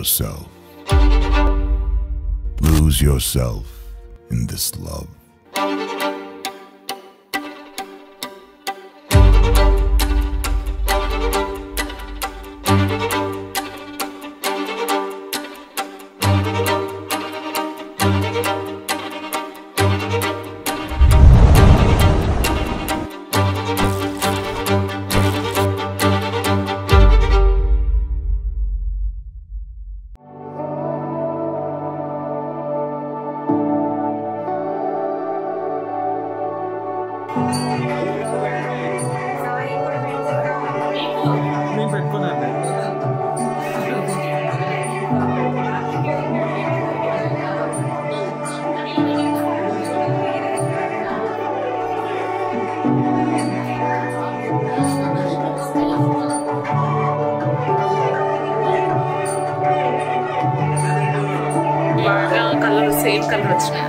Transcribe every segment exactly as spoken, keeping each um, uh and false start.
yourself. Lose yourself in this love. Colour same colour వచ్చినాయి.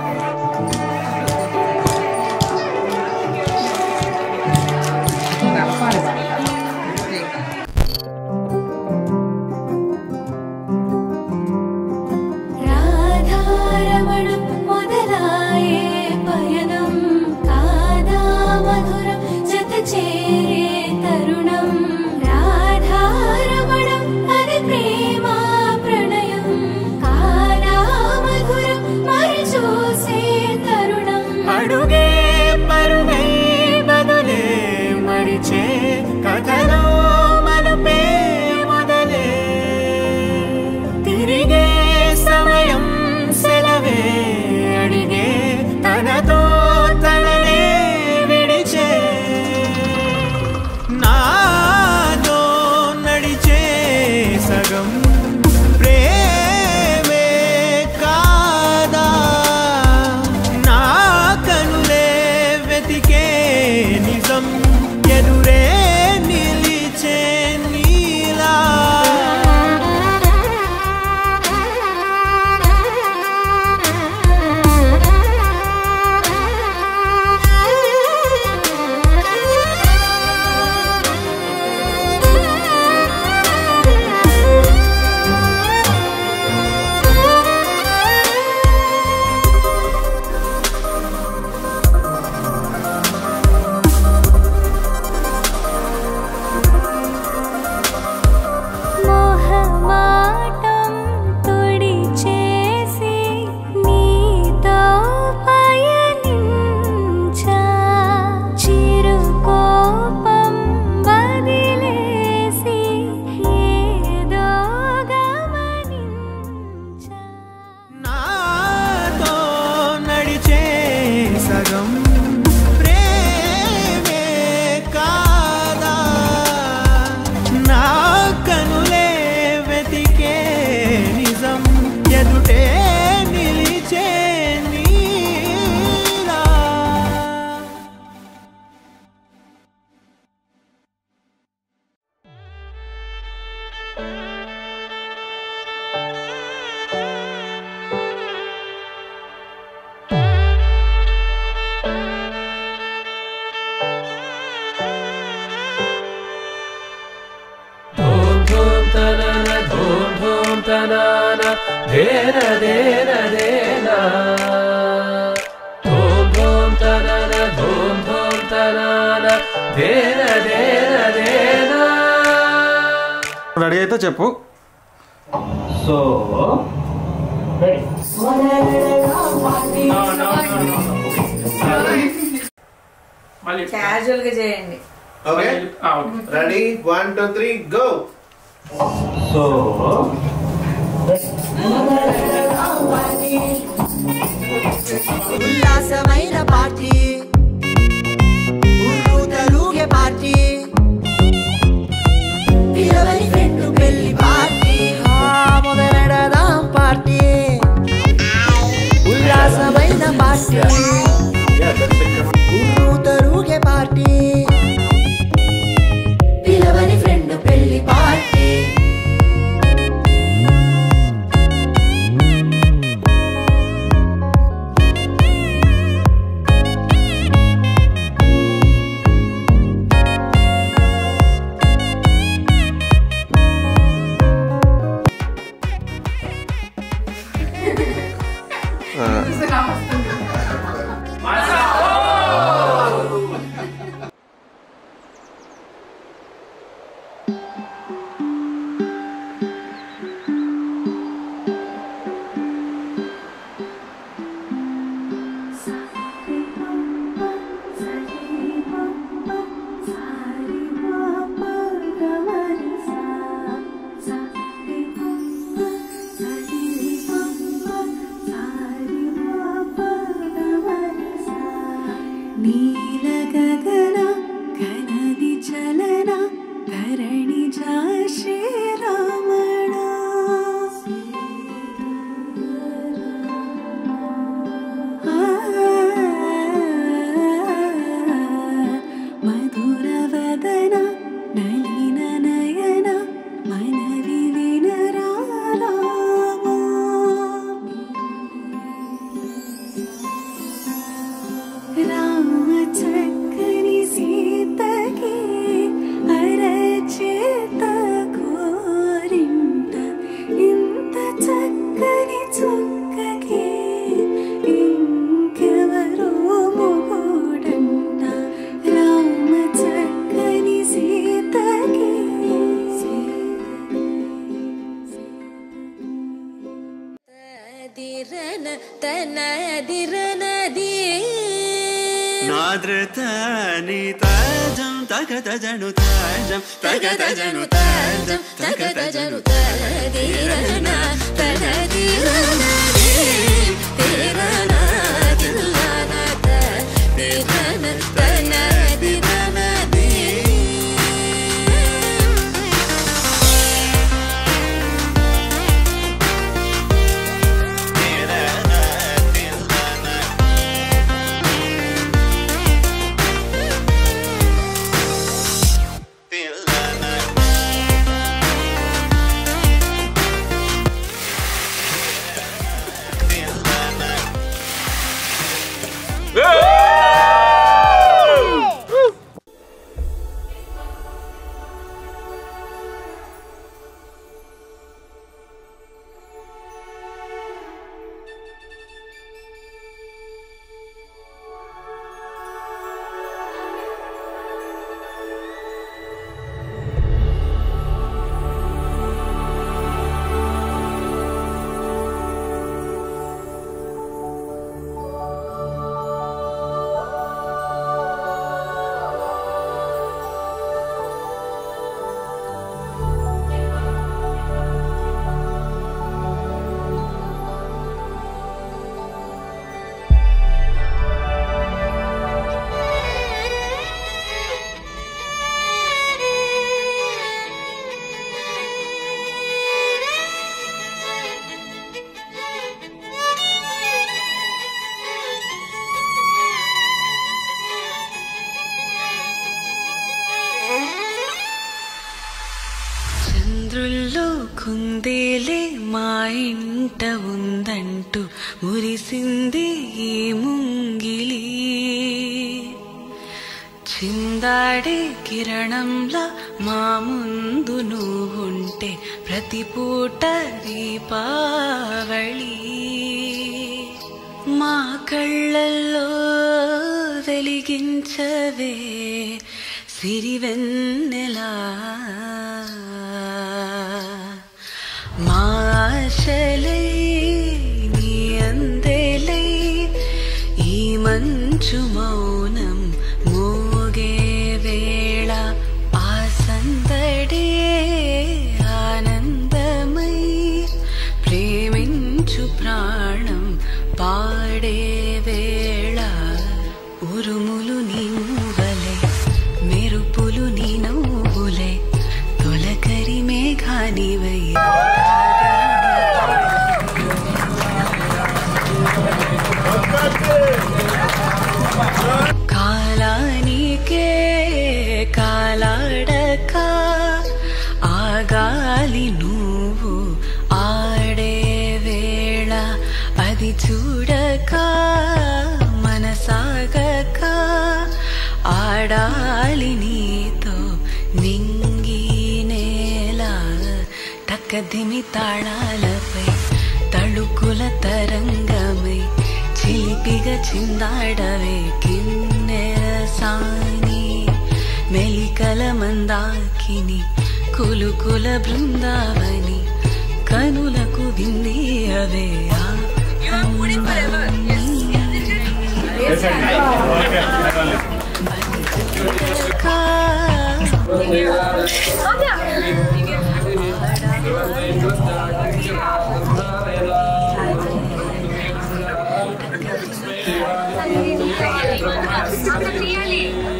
Dena dena dena Dhum dhum tanana dhum dhum tanana Dena dena dena Ready అయితే చెప్పు. So ready. No no no no. Casual గా చేయండి. Okay. Ready? One, two, three, go. So ఉల్లాసమైన party ఊరు తలుగే party పిలవని friend పెళ్లి పార్టీ మొదలెడదాం పార్టీ ఉల్లాసమైన పార్టీ ఊరు తలుగే పార్టీ పిలవని ఫ్రెండ్ పెళ్లి పార్టీ గగన కనది చలన ధరణి జా శ్రీరామణ మధుర వదన నలిన నయన మనవి వినరామ రామ చక్కని సీతకి అరచేత కోరింట ఇంత చక్కని చుక్కకి ఇంకెవరో మొగుడంట రామ చక్కని సీతకి తదిరన తనదిరనది నాద్రతని తాజం తగతజను తాజం తగతజను తాజం తగతజను తదిరన తనదిరనది తిరన తిల్లన తదిరన తనదిరనది చంద్రుల్లో కుందేలే మా ఇంట ఉందంటూ మురిసింది ఈ ముంగిలి చిందాడే కిరణంలా మా ముందు నువ్వుంటే ప్రతి పూట దీపావళి మా కళ్ళల్లో వెలిగించవే సిరివెన్నెలా మా ఆశలై నీ అందెలై ఈ మంచు మౌనం మోగే వేళ ఆ సందడే ఆనందమై ప్రేమించు ప్రాణం పాడే వేళ ఉరుములు నీ మూవలే మెరుపులు నీ నవ్వులే తొలకరి మేఘానివై కాలానికే కాలాడక ఆగాలి నువ్వు ఆడే వేళ అది చూడక మనసాగక ఆడాలి నీతో నింగి నేల తక్కదిమి తాళాలపై తళుకుల తరంగమై చిలిపిగా చిందాడవే కిన్నెర సాని మెలికల మందాకిని కులుకుల బృందావని కనులకు విందియవే తీయాలి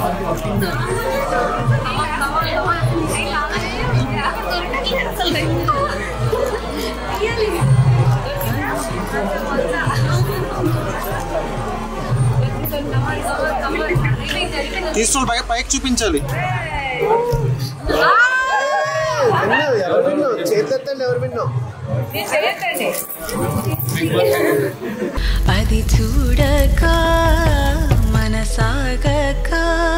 తీసుకుని పై పైకి చూపించాలి. అది చూడక మనసాగక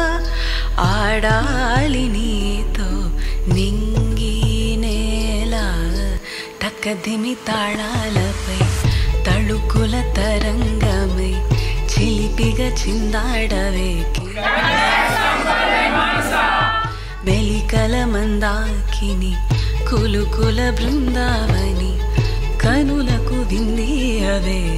ఆడాలి నీతో నింగి నేల తక్కదిమి తాళాలపై తళుకుల తరంగమై చిలిపిగా చిందాడవేకి మెలికల మందాకిని కులుకుల బృందావని కనులకు విందీయవే